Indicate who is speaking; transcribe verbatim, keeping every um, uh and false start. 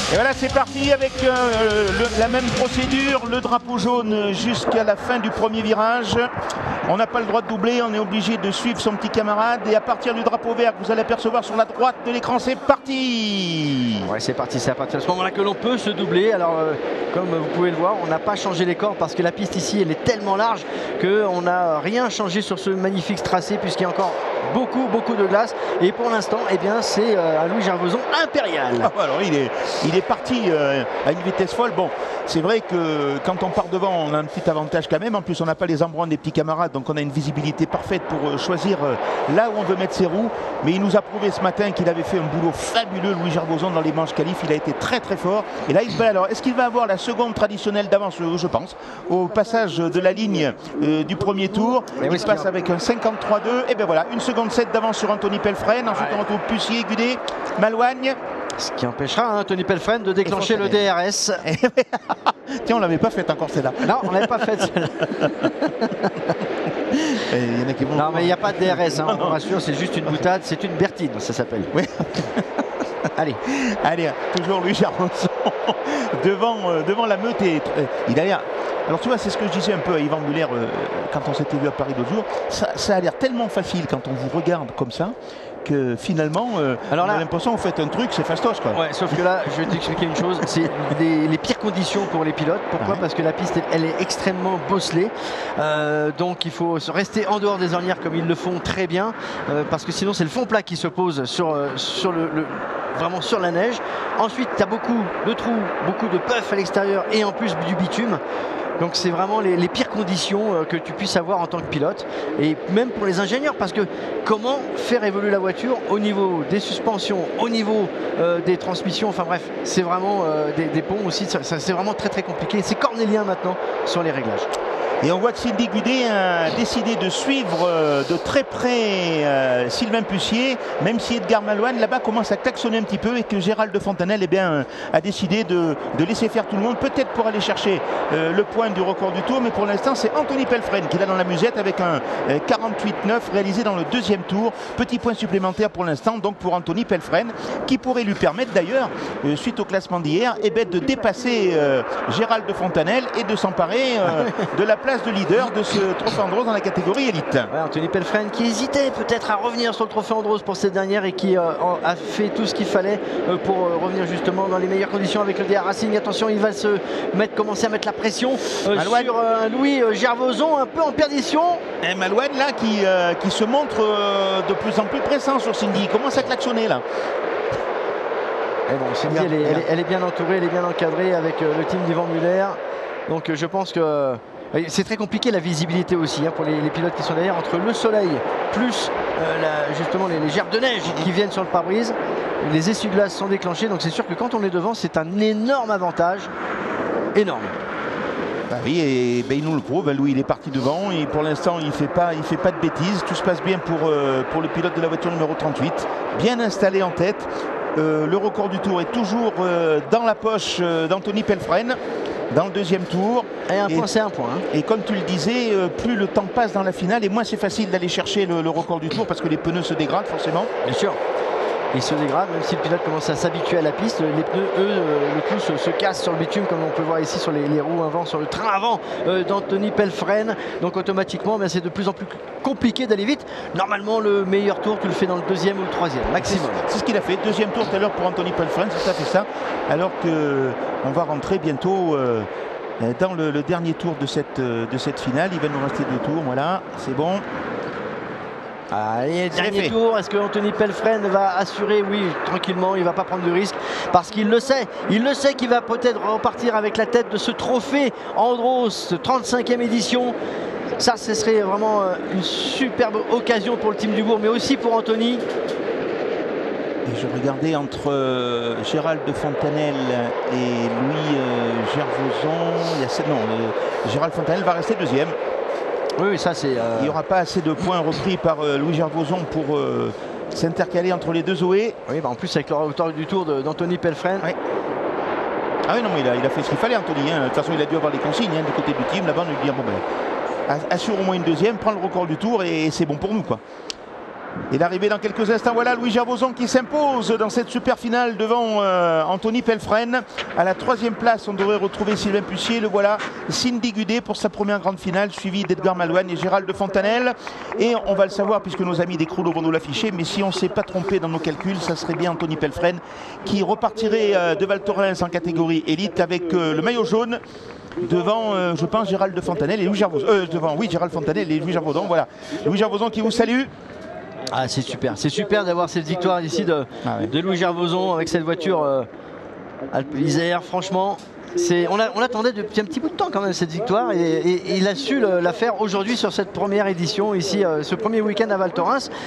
Speaker 1: Et voilà, c'est parti avec euh, le, la même procédure, le drapeau jaune jusqu'à la fin du premier virage. On n'a pas le droit de doubler, on est obligé de suivre son petit camarade. Et à partir du drapeau vert, vous allez apercevoir sur la droite de l'écran, c'est parti.
Speaker 2: Ouais, c'est parti, c'est à partir de ce moment-là que l'on peut se doubler. Alors, euh, comme vous pouvez le voir, on n'a pas changé les corps parce que la piste ici, elle est tellement large qu'on n'a rien changé sur ce magnifique tracé puisqu'il y a encore beaucoup, beaucoup de glace. Et pour l'instant, eh bien, c'est euh, un Louis Gervoson impérial.
Speaker 1: Ah, alors, il est, il est parti euh, à une vitesse folle. Bon, c'est vrai que quand on part devant, on a un petit avantage quand même. En plus, on n'a pas les embruns des petits camarades, donc on a une visibilité parfaite pour euh, choisir euh, là où on veut mettre ses roues. Mais il nous a prouvé ce matin qu'il avait fait un boulot fabuleux, Louis Gervoson, dans les manches qualif. Il a été très très fort. Et là, il va alors, est-ce qu'il va avoir la seconde traditionnelle d'avance, je pense, au passage de la ligne euh, du premier tour? Et il oui, se passe avec un cinquante-trois deux. Et bien voilà, une seconde sept d'avance sur Anthony Pelfrene. Ensuite, ouais. On retrouve Pussier, Gudet, Malouagne.
Speaker 2: Ce qui empêchera hein, Anthony Pelfrene de déclencher le D R S.
Speaker 1: Tiens, on l'avait pas fait encore celle-là.
Speaker 2: Non, on l'avait pas fait celle-là.
Speaker 1: Il y en a qui vont
Speaker 2: non, mais il n'y a pas de D R S, hein, on vous rassure, c'est juste une boutade, c'est une Bertine, ça s'appelle. Oui. Allez.
Speaker 1: Allez, toujours Louis Gervoson devant, euh, devant la meute. Et, euh, il a l'air. Alors tu vois, c'est ce que je disais un peu à Yvan Muller euh, quand on s'était vu à Paris l'autre jour. Ça, ça a l'air tellement facile quand on vous regarde comme ça, que finalement, euh, alors là, on a l'impression que vous faites un truc, c'est fastoche quoi.
Speaker 2: Ouais, sauf que là, je vais t'expliquer une chose, c'est les, les pires conditions pour les pilotes. Pourquoi? Ouais. Parce que la piste, elle est extrêmement bosselée. Euh, donc il faut rester en dehors des ornières comme ils le font très bien, euh, parce que sinon c'est le fond plat qui se pose sur, euh, sur le, le vraiment sur la neige. Ensuite, tu as beaucoup de trous, beaucoup de puff à l'extérieur et en plus du bitume. Donc c'est vraiment les, les pires conditions euh, que tu puisses avoir en tant que pilote et même pour les ingénieurs parce que comment faire évoluer la voiture au niveau des suspensions, au niveau euh, des transmissions, enfin bref, c'est vraiment euh, des, des ponts aussi, ça, ça, c'est vraiment très très compliqué. C'est cornélien maintenant sur les réglages.
Speaker 1: Et on voit que Cindy Gudet a décidé de suivre euh, de très près euh, Sylvain Pussier, même si Edgar Malouane là-bas commence à klaxonner un petit peu et que Gérald de Fontanelle eh bien, euh, a décidé de, de laisser faire tout le monde, peut-être pour aller chercher euh, le point du record du tour, mais pour l'instant c'est Anthony Pelfrene qui l'a dans la musette avec un euh, quarante-huit neuf réalisé dans le deuxième tour. Petit point supplémentaire pour l'instant donc pour Anthony Pelfrene qui pourrait lui permettre d'ailleurs, euh, suite au classement d'hier, eh ben, de dépasser euh, Gérald de Fontanelle et de s'emparer euh, de la place de leader de ce trophée Andros dans la catégorie élite.
Speaker 2: Ouais, Anthony Pelfrene qui hésitait peut-être à revenir sur le trophée Andros pour cette dernière et qui euh, a fait tout ce qu'il fallait euh, pour euh, revenir justement dans les meilleures conditions avec le D R Racing. Attention, il va se mettre, commencer à mettre la pression euh, sur euh, Louis Gervoson un peu en perdition.
Speaker 1: Et Malouane là qui, euh, qui se montre euh, de plus en plus pressant sur Cindy. Il commence à klaxonner là.
Speaker 2: Et bon, Cindy elle est, elle, est, elle est bien entourée, elle est bien encadrée avec euh, le team d'Yvan Muller. Donc euh, je pense que c'est très compliqué la visibilité aussi hein, pour les, les pilotes qui sont derrière entre le soleil plus euh, la, justement les, les gerbes de neige qui viennent sur le pare-brise. Les essuie-glaces sont déclenchés donc c'est sûr que quand on est devant c'est un énorme avantage. Énorme.
Speaker 1: Bah oui, et ben, il nous le prouve. Louis il est parti devant et pour l'instant il ne fait pas, il fait pas de bêtises. Tout se passe bien pour, euh, pour le pilote de la voiture numéro trente-huit. Bien installé en tête. Euh, le record du tour est toujours euh, dans la poche euh, d'Anthony Pelfrene. Dans le deuxième tour.
Speaker 2: Et un point, c'est un point. Hein.
Speaker 1: Et comme tu le disais, euh, plus le temps passe dans la finale et moins c'est facile d'aller chercher le, le record du tour parce que les pneus se dégradent forcément.
Speaker 2: Bien sûr. Ils se dégradent, même si le pilote commence à s'habituer à la piste. Les pneus, eux, euh, le coup se, se casse sur le bitume, comme on peut voir ici sur les, les roues avant, sur le train avant euh, d'Anthony Pelfrene. Donc automatiquement, ben, c'est de plus en plus compliqué d'aller vite. Normalement, le meilleur tour, tu le fais dans le deuxième ou le troisième, maximum.
Speaker 1: C'est ce qu'il a fait. Deuxième tour tout à l'heure pour Anthony Pelfrene, c'est tout à fait ça. Alors qu'on va rentrer bientôt euh, dans le, le dernier tour de cette, de cette finale. Il va nous rester deux tours, voilà, c'est bon.
Speaker 2: Allez, dernier tour, est-ce que Anthony Pelfrene va assurer? Oui, tranquillement, il ne va pas prendre de risque parce qu'il le sait, il le sait qu'il va peut-être repartir avec la tête de ce trophée Andros, trente-cinquième édition. Ça, ce serait vraiment une superbe occasion pour le team du Bourg, mais aussi pour Anthony.
Speaker 1: Et je regardais entre euh, Gérald de Fontanelle et Louis euh, Gervoson. Il y a, non, euh, Gérald Fontanelle va rester deuxième.
Speaker 2: Oui, ça c'est. Euh...
Speaker 1: Il n'y aura pas assez de points repris par euh, Louis Gervoson pour euh, s'intercaler entre les deux Zoé.
Speaker 2: Oui, bah en plus avec le record du tour d'Anthony Pelfrene.
Speaker 1: Oui. Ah oui, non, mais il a, il a fait ce qu'il fallait, Anthony. Hein. De toute façon, il a dû avoir les consignes hein, du côté du team. Là-bas, on lui dit bon, ben, assure au moins une deuxième, prends le record du tour et c'est bon pour nous, quoi. Et l'arrivée dans quelques instants, voilà Louis Gervoson qui s'impose dans cette super finale devant euh, Anthony Pelfren. À la troisième place, on devrait retrouver Sylvain Pussier. Le voilà, Cindy Gudet pour sa première grande finale, suivi d'Edgar Malouane et Gérald de Fontanelle. Et on va le savoir puisque nos amis des chronos vont nous l'afficher, mais si on ne s'est pas trompé dans nos calculs, ça serait bien Anthony Pelfren qui repartirait euh, de Val Thorens en catégorie élite avec euh, le maillot jaune. Devant, euh, je pense, Gérald de Fontanelle et Louis Gervoson. Euh, devant, oui, Gérald Fontanelle et Louis Gervoson. Voilà, Louis Gervoson qui vous salue.
Speaker 2: Ah, c'est super, c'est super d'avoir cette victoire ici de, ah ouais. de Louis Gervoson avec cette voiture euh, Alpe Isère. Franchement, on l'attendait depuis un petit bout de temps quand même cette victoire et, et, et il a su le, la faire aujourd'hui sur cette première édition ici, euh, ce premier week-end à Val Thorens.